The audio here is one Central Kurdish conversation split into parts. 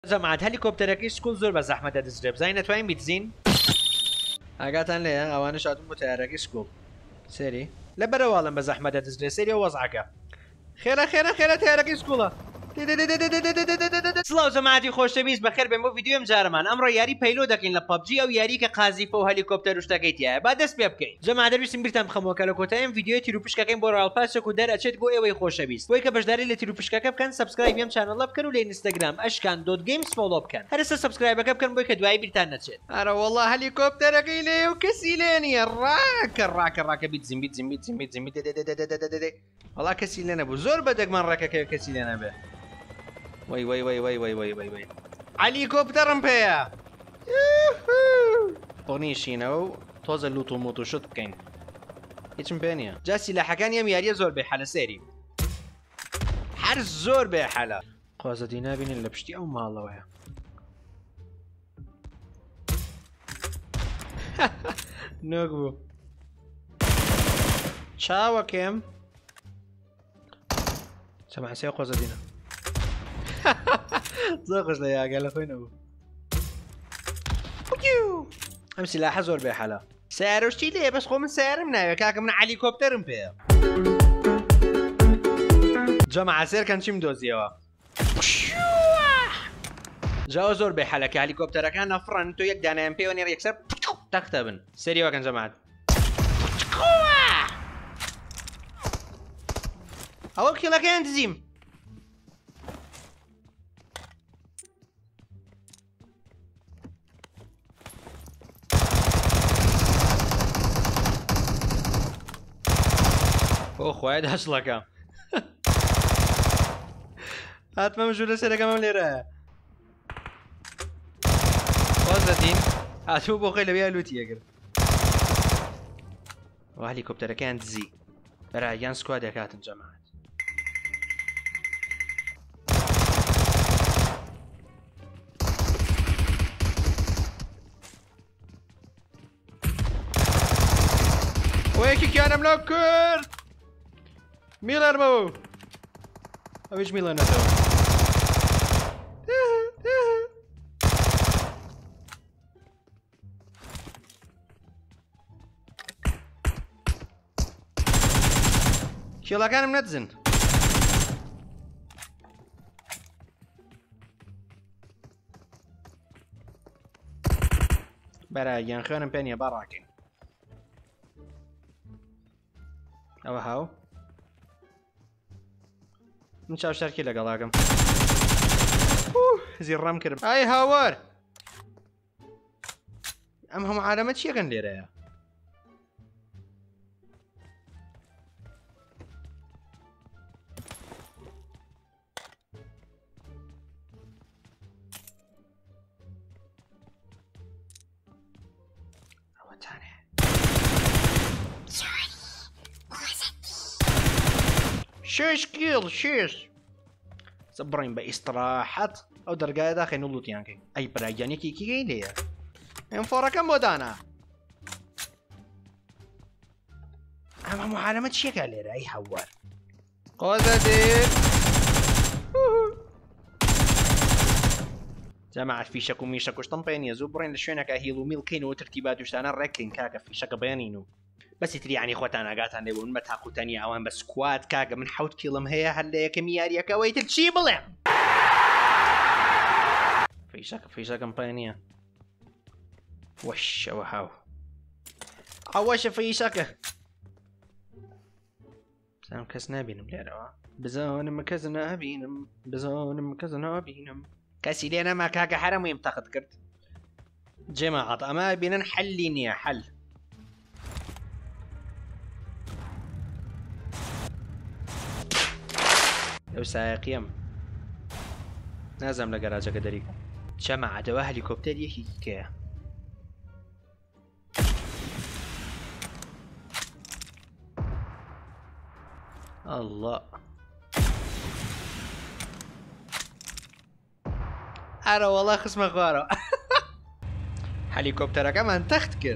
جەماعەت هەلیکۆپتەرەکەی سکوڵ زۆر بە زەحمەت دەدەسترێ بزانین نەتوانین بیتزین ئاگاتان لێیە ئەوانەش هاتوون بۆ تەیارەکەی سکوڵ سێری لە بەرەواڵم بە زەحمەت دەدەسترێ سێری وەزعەکە خێرە تیارەکەی سکوڵە سڵاو جەماعەتی خۆشەویست بەخێر بێن بۆ ڤیدیۆم جارەمان ئەمڕۆ یاری پەیلۆ دەکەین لە پەبجی ئەو یاری کە قازیفە و هەلیکۆپتەر و شتەکەی تایە با دەست پێ بکەین جەماعەت دەویستم بیرتان بخەمەوە کە لە کۆتاییم ڤیدیۆی تیروپشکەکەین بۆ ڕاڵپاسێک و دەرئەچێت بۆ ئێوەی خۆشەویست بۆی کە بەشداری لە تیروپشکەکە بکەن سبسکرایب یم چانەڵە بکەن و لە ئینستاگرام ئەشکان.games فۆلۆ بکەن هەرسە سبسکرایبەکە بکەن بۆی کە دوای بیرتان نەچێت ئارە وەڵڵا هەلیکۆپتەرەکەی لێ و کەسی لێ نییە ڕاکە بیت وەڵا کەسی لێ نەبوو زۆر بەدەگمان ڕێکەکە کەسی لێ نەبێ وای هەلیکۆپتەرم پێیە بۆنیشینەوە و تۆزە لوت و موت و شت بکەین هیچم پێ نییە جاسی لە حەکانی ئەم یاریە زۆر بێحەلە سێری هەر زۆر بێحەلە قازەدی نابینین لە پشتی ئەو ماڵەوەیە نۆک بوو چاوەکەم سەماسێ قۆزەدینە زۆر خۆش لە یاگە لە خۆی نەبوو ئەم سیلاحە زۆر بێحەلە سیارۆشتی لێ بەس خۆ من سیارم ناوێت کاکە من هەلیکۆپتەرم پێیە جەماعەت سێرکەن چیم دۆزیەوە جاوە زۆر بێحەلە کە هەلیکۆپتەرەکان نەفڕن تۆ یەک دانایان پێوە نێڕ یەکسەر تەختە بن سەریەوەکەن جەماعەت ئەوە کیڵەکەیان دزیم ئۆ خوای داشڵەکەم هاتمە ژوور لە سەرەکەمەم لێرەیە خۆزەدین هاتوو بۆ خۆی لەوێ لوتی ئەگرت ئەوە هەلیکۆپتەرەکەیان دزی بەرایان سکوادێک هاتن جەماعەت وەیەکی کیانم لەو کرد میڵەرمەوە ئەویش میڵە نەتەوە کێڵەکانم نەدزن بەرایان خوێنم پێ نییە باڕاکەین ئەوە هاو من چاوشارکی لەگەڵاکەم زیڕام کرد ئای هاوار ئەم هەموو عالەمە چیەکەن لێرەیە ئەوەتانێ شش كيل شش صبرين باستراحة او درجة داخل نلوت يعني اي براجاني كي ليه ان فورا كم بودانا اما معلمة شيكا ليه اي حوار قوزدي جماعة في شك ومي شك وشطنبين يا زوبرين لشوينك هيلو ميلكين وترتيبات وشتانا ركين كاكا في شك بيانينو بس تري يعني خوتان اقاتان لي ون متاقو تاني اوان بس سكواد كاكا من حوت كيلم هي هلا كمياريا كويت تشي بلهم في شك مبينيا وش وهاو عواش في شك سام كسنا بينم لا بزون مكزنا بينم بزون مكزنا بينم كاسي لينا ما كاكا حرام يمتاخد كرت جماعة اما بينا نحليني يا حل لو سايقيم نازم لقراجة قدريك جماعة دوا هليكوبتر يحكي كيه الله أنا والله خصم غارة هليكوبتر كمان تخت كده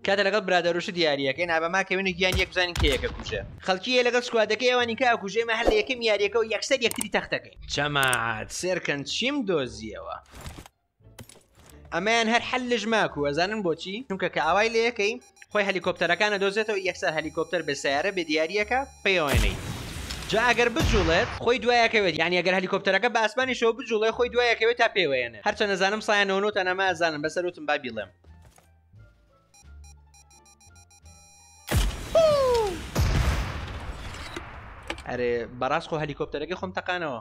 کاتە لەگەڵ برادەڕۆش دیارریەکەی نابەماکەوێنە گیان یەک بزانین کە یەکە کوژە خەڵکیە لەگەڵ سکوادەکەی ئەوانی کە ئەکوژێمە هەر لە یەکەم یاریەکە و یەکسەر یەکتری تەختەکەی جەماعەت سێرکەن چیم دۆزیەوە ئەمەیان هەر حەل لە ژماکو ئەزانن بۆچی چونکە کە ئاوای لە یەکەی خۆی هەلیکۆپتەرەکانە دۆزێتەوە یەکسەر هەلیکۆپتەر بە سیارە بە دیارریەکە پێوەێنەی جا ئەگەر بجوڵێت خۆی دوایەکەوێت یعنی ئەگەر هەلیکۆپتەرەکە بە ئاسمانیشەوە بجوڵێ خۆی دوایەکەوێت تا پێوەێنێ هەرچە نەزانم سایانەوە تەنەما ئەزانم بەسەرتم با بیڵێم ئەرێ بەڕاست خۆ هەلیکۆپتەرەکەی خۆم تەقانەوە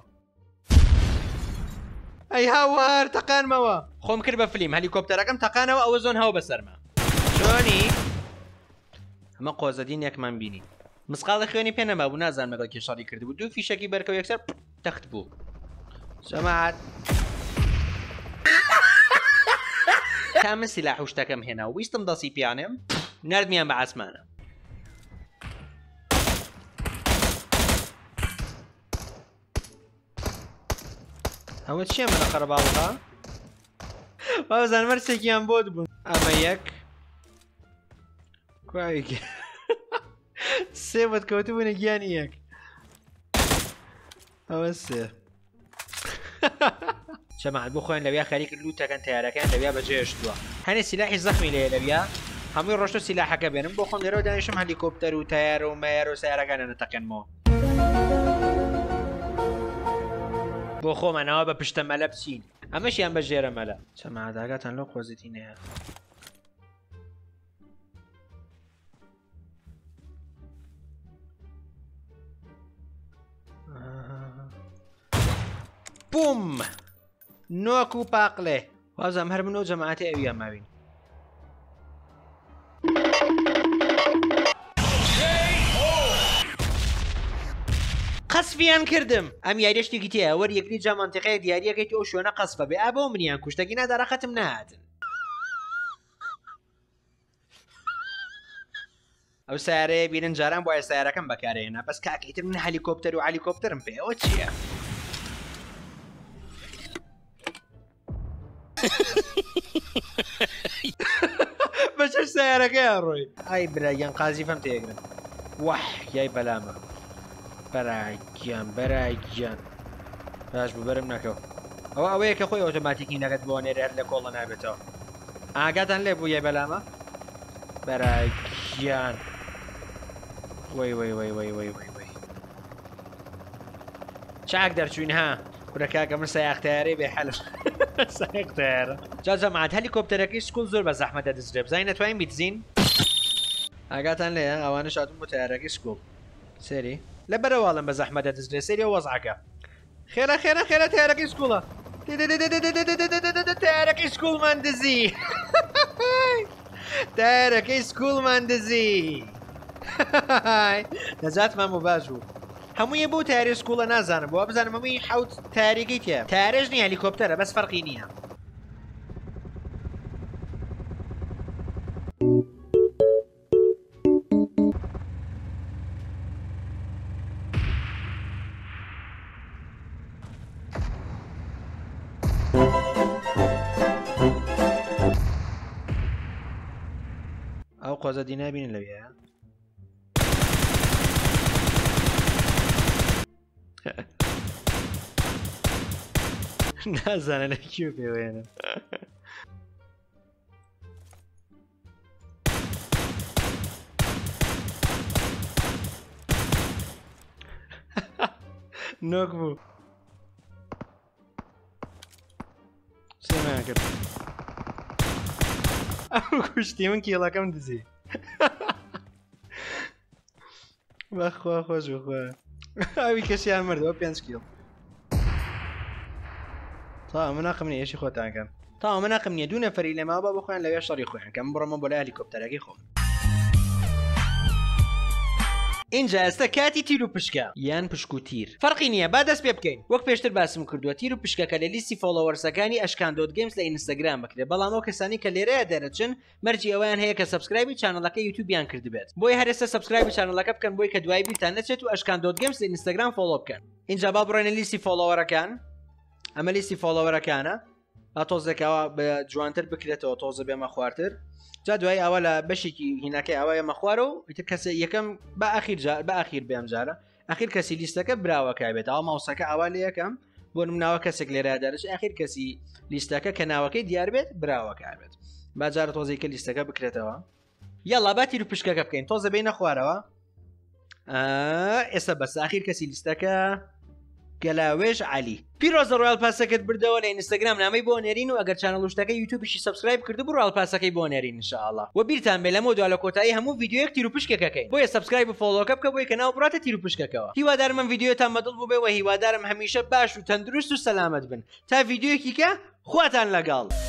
ئەی هاوار تەقانمەوە خۆم کرد بە فلیم هەلیکۆپتەرەکەم تەقانەوە ئەوە زۆن هەو بەسەرمە چۆنی ئەمە قۆزەدین یەکمان بینی مسقاڵی خوێنی پێ نەما بوو نازانم لەگەڵ کێشاڵی کردبوو دوو فیشەکی بەرکەوە یەکسەر تەخت بوو جەماعەت کامە سیلاح و شتەکەم هێنا و ویستم دەسی پیانێم نردمیان بە ئاسمانە ئەوە چیە منە قەرەباڵغا بازان مەرسێکیان بۆ بوون ئەمە یەک کوایکی سێ بەت کەوتبوونە گیانی یەک ئەوە سێ جەماعەت بۆ خۆیان لەویا خەریکرد لوتەکەن تیارەکەیان لەویا بەجێهێشتووە هەنێ سیلاحی زەخمی لێ لەویا هەمووی ڕۆشت و سیلاحەکە بێنم بۆ خۆم لێرەوە دانیشم هەلیکۆپتەر و تایارە و مایار و سیارەکانە نەتەقێنمەوە بۆ خۆمانەوە بە پشتە مەلە بچین ئەمەشیان بە ژێرە مەلە جەماعەت ئاگاتان لەو قۆزتینەیە بوم نۆک و پاقلێ وازم هەر من و جەماعەتی ئەویان ماوین قەسفیان کردم ئەم یاریشتێکی تێە وەر یەکری جا مانتیقەیە دیاریەکەیت ئەو شوێنە قەسفە بێ ئابەوە منیان کوشتەکی نادارەخەتم نهاتن ئەو سیارەیە بینن جاران بۆیە سیارەکەم بەکارێنە بەس کاکەیتر من هەلیکۆپتەر و هەلیکۆپتەرم پێ ئەوە چییە؟ بەچەش سیارەکەیان ڕۆی ئای برایان قازیفەم تێگرن وەح یای بەلامە بەرایگیان بەرایگیان باش ببەرم نەکەو ئەوە ئەوەیە کە خۆی ئۆتۆماتیکی نەکەت بۆ نێرە هەر لە کۆڵە نابێتەوە ئاگاتان لێ بوو یای بەلامە بەرایگیان وەی وەی وەی وەی وەی وەی وەی چاک دەرچوین ها کورە کاکە من سایاختیارەی بێ حەلف سایاختیارە جا جەماعەت هەلیکۆپتەرەکەی سکوڵ زۆر بە زەحمەتە دەزرێ بزانین نەتوانین بیتزین ئاگاتان لێە ئەوانە شاتون بۆ تیارەکەی سکوڵ سێری لە بەرەواڵم بە زەحمەتە دەزرێ سێری وەزعەکە خێرە خێرە خێرە تیارەکەی سکوڵە تیارەکەی سکوڵمان دزی تیارەکەی سکوڵمان دزی نەجاتمان بۆ باش بوو هەموویە بۆ تیاری سکوڵە نازانم بۆ بزانم هەمووی حەوت تاریگەی تێ تارێژ نیە هەلیکۆپتەرە بەس فەرقی نییە ئەو قۆزە نابینن لەوێ نازانە لە کیو پێوێنە نۆک بوو سێمان کرد ئەو کوشتی من کێڵەکەم دزی بەخوا خۆش بخوا ئەوی کەسیان مردەوە 5 کیڵ تا ئەمە ناقم نیە ئێشی خۆتانکەن تا ئەمە ناقم نییە دوو نەفەری لێماوە بە بخۆیان لەوێ شەڕی خۆیان کەم بڕۆمە بۆ لای هەلیکۆپتەرەکەی خۆم اینجا ئێستا کاتی تیر و پشکە یان پشک و تیر فەرقی نییە با دەست پێ بکەین وەک پێشتر باسم کردووە تیر و پشکەکە لە لیستی فۆلۆوەرسەکانی ئەشکان دۆت گەیمز لە ئینستاگرام بکرێت بەڵام ئەو کەسانی کە لێرەیە دەرەچن مەرجی ئەویان هەیە کە سەبسکرایبی چانەڵەکە یوتیوبیان کردبێت بۆی هەرێستا سەبسکرایبی چانەڵەکە بکەن بۆی کە دوای بیرتان نەچێت و ئەشکان دۆت گەیمز لە ئینستاگرام فۆلۆ بکەن اینجا با بڕۆینە لیستی فۆلۆوەرەکان ئەمە لیستی فۆلۆوەرەکانە تۆزێکەوە بە جوانتر بکرێتەوە تۆزە بێمە خواردتر جا دوای ئەوە لە بەشێکی هینەکەی ئەوە ئەمە خوارە و کەس یەکەم بە ئاخیر بێم جارە ئاخیر کەسی لیستەکە براوەکە بێت ئەو ماوسەکە ئەوە لە یەکەم بۆ نموناوە کەسێک لێرە دەرش ئاخیر کەسی لیستەکە کە ناوەکەی دیار بێت براوەکە بێت باجارە تۆزێکە لیستەکە بکرێتەوە یاڵا با تیر و پشکەکە بکەین تۆزە بینە خوارەوە ئێستا بەس ئاخیر کەسی لیستەکە گەلاوێژ علی پیرۆزە ڕۆیال پاسەکەت بردەوە لە ئینستاگرام نامەی بۆ نێرین و ئەگەر چانەڵشتەکە یوتیوبیشی سبسکرایب کردو بڕۆیال پاسەکەی بۆ نێرین انشاءالله و بیرتان بێ لەمە دوا لە کۆتایی هەموو ڤیدیۆیەک تیر و پشکەکەکەین بۆیە سبسکرایب و فۆلۆکە بکە بۆی کە ناو بڕاتە تیر و پشکەکەوە هیوادارم ئەم ڤیدیۆتان بەدڵ بوو بێ و هیوادارم هەمیشە باش و تەندروست و سەلامەت بن تا ڤیدیۆیەکی کە خواتان لەگەڵ